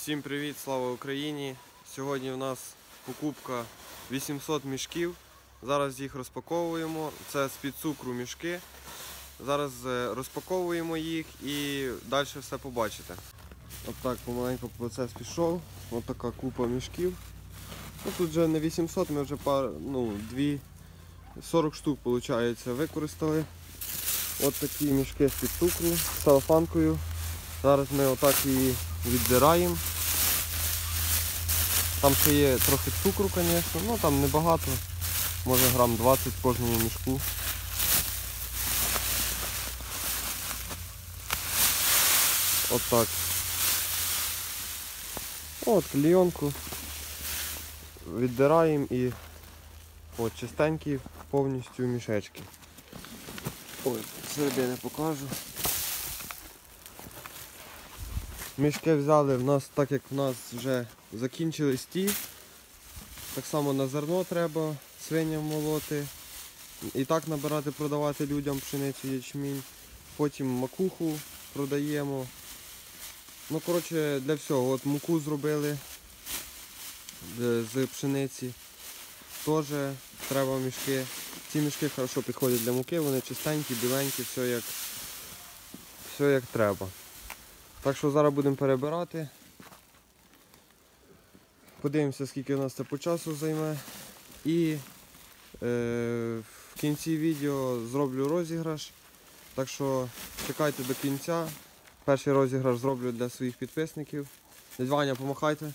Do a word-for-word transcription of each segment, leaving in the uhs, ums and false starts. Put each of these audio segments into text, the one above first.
Всім привіт, слава Україні! Сьогодні у нас покупка вісімсот мішків. Зараз їх розпаковуємо. Це з-під цукру мішки. Зараз розпаковуємо їх і далі все побачите. От так помаленьку процес пішов. Ось така купа мішків. Ну, тут вже не вісімсот, ми вже пар, ну, дві, сорок штук виходить, використали. Ось такі мішки з-під цукру з целофанкою. Зараз ми отак її віддираємо. Там ще є трохи цукру, звісно, ну там небагато, може грам двадцять в кожному мішку. От так. От клейонку віддираємо і от чистенькі повністю мішечки. Ой, середини покажу. Мішки взяли в нас, так як в нас вже закінчились ті. Так само на зерно треба свиням молоти. І так набирати, продавати людям пшеницю, ячмінь. Потім макуху продаємо. Ну, коротше, для всього. От муку зробили з пшениці. Теж треба мішки. Ці мішки хорошо підходять для муки, вони чистенькі, біленькі, все як, все як треба. Так що зараз будемо перебирати. Подивимося, скільки у нас це по часу займе. І е, в кінці відео зроблю розіграш. Так що чекайте до кінця. Перший розіграш зроблю для своїх підписників. Дядь Ваня, помахайте.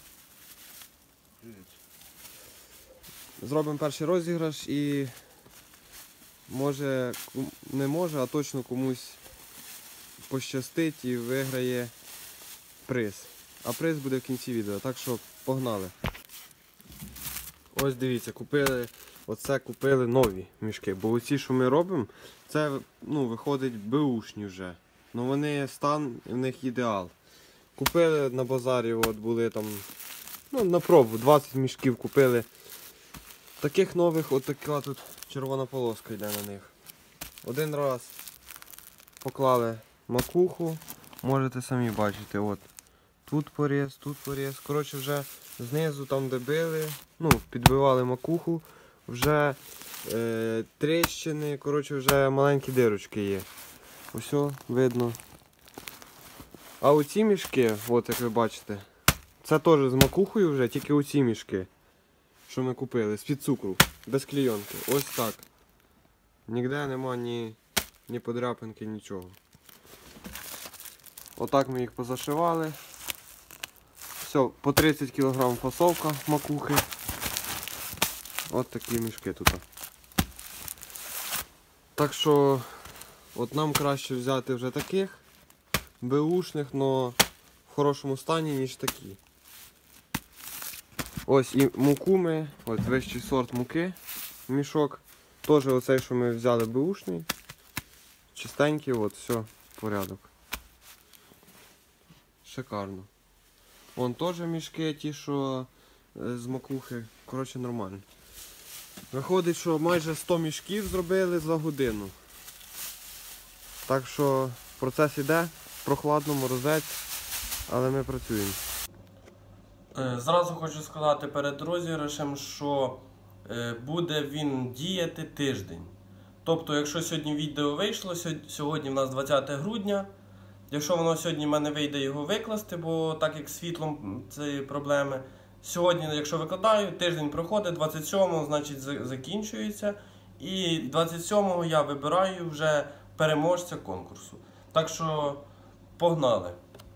Зробимо перший розіграш і може, не може, а точно комусь пощастить і виграє приз. А приз буде в кінці відео, так що погнали. Ось дивіться, купили, оце купили нові мішки, бо оці, що ми робимо, це, ну, виходить беушні вже. Ну вони, стан в них ідеал. Купили на базарі, от були там, ну, на пробу, двадцять мішків купили. Таких нових, от така тут червона полоска йде на них. Один раз поклали макуху, можете самі бачити, от тут поріз, тут поріз. Коротше, вже знизу, там де били, ну, підбивали макуху, вже е, тріщини, коротше, вже маленькі дирочки є. Ось видно. А оці мішки, от як ви бачите, це теж з макухою вже, тільки оці мішки, що ми купили, з-під цукру, без клейонки. Ось так. Ніде нема ні, ні подряпинки, нічого. Отак ми їх позашивали. Все, по тридцять кілограм фасовка макухи. От такі мішки тут. Так що, от нам краще взяти вже таких, беушних, але в хорошому стані, ніж такі. Ось і муку ми, от вищий сорт муки, мішок. Теж оцей, що ми взяли, беушний. Чистенький, от, все, порядок. Шикарно. Вон теж мішки, ті, що з макухи. Коротше, нормально. Виходить, що майже сто мішків зробили за годину. Так що процес іде, прохладно, морозець, але ми працюємо. Зразу хочу сказати перед розіграшем, що буде він діяти тиждень. Тобто, якщо сьогодні відео вийшло, сьогодні в нас двадцяте грудня, якщо воно сьогодні в мене вийде його викласти, бо так як з світлом це проблеми. Сьогодні, якщо викладаю, тиждень проходить, двадцять сьомого, значить, закінчується. І двадцять сьомого я вибираю вже переможця конкурсу. Так що, погнали.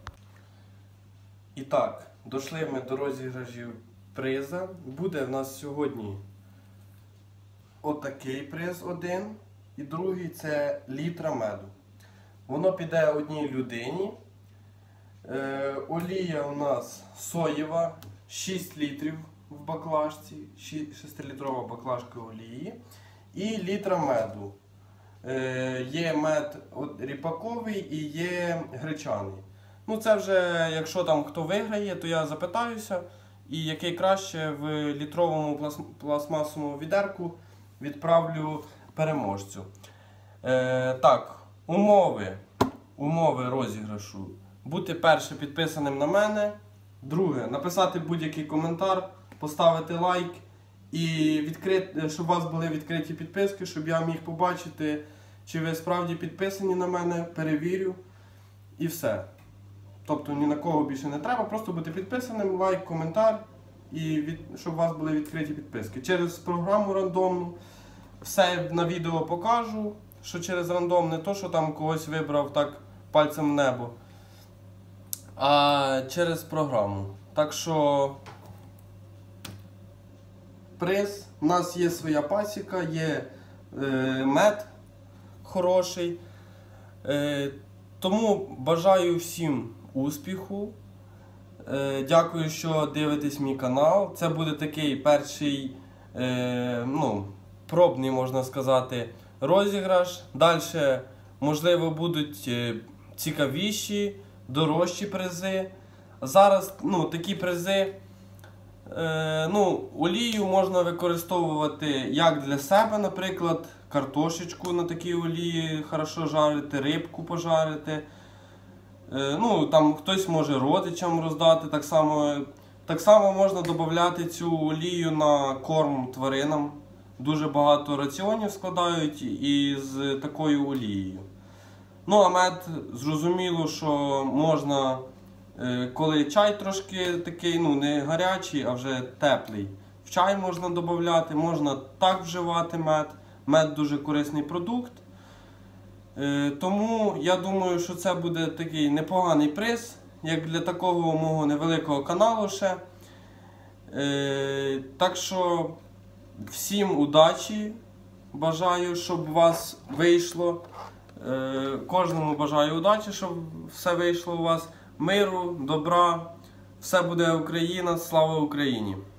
І так, дійшли ми до розіграшів приза. Буде в нас сьогодні отакий приз один. І другий це літра меду. Воно піде одній людині. Е, олія у нас соєва, шість літрів в баклажці, шестилітрова баклажка олії і літра меду. Е, є мед ріпаковий і є гречаний. Ну це вже, якщо там хто виграє, то я запитаюся, і який краще в літровому пластмасовому відерку відправлю переможцю. Е, так, умови, умови розіграшу. Бути перше підписаним на мене, Друге, написати будь-який коментар, поставити лайк і відкрити, щоб у вас були відкриті підписки, щоб я міг побачити, чи ви справді підписані на мене, перевірю і все. Тобто ні на кого більше не треба, просто бути підписаним, лайк, коментар і від, щоб у вас були відкриті підписки. Через програму рандомну все на відео покажу, що через рандом, не то, що там когось вибрав так пальцем в небо, а через програму. Так що приз, у нас є своя пасіка, є е, мед хороший. Е, тому бажаю всім успіху. Е, дякую, що дивитесь мій канал. Це буде такий перший, е, ну, пробний, можна сказати, розіграш. Далі, можливо, будуть цікавіші, дорожчі призи. Зараз, ну, такі призи, е, ну, олію можна використовувати як для себе, наприклад, картошечку на такій олії хорошо жарити, рибку пожарити. Е, ну, там хтось може родичам роздати, так само, так само можна додати цю олію на корм тваринам. Дуже багато раціонів складають із такою олією. Ну, а мед, зрозуміло, що можна, коли чай трошки такий, ну, не гарячий, а вже теплий, в чай можна додати, можна так вживати мед. Мед дуже корисний продукт. Тому я думаю, що це буде такий непоганий приз, як для такого мого невеликого каналу ще. Так що всім удачі, бажаю, щоб у вас вийшло. Кожному бажаю удачі, щоб все вийшло у вас. Миру, добра, все буде Україна, слава Україні!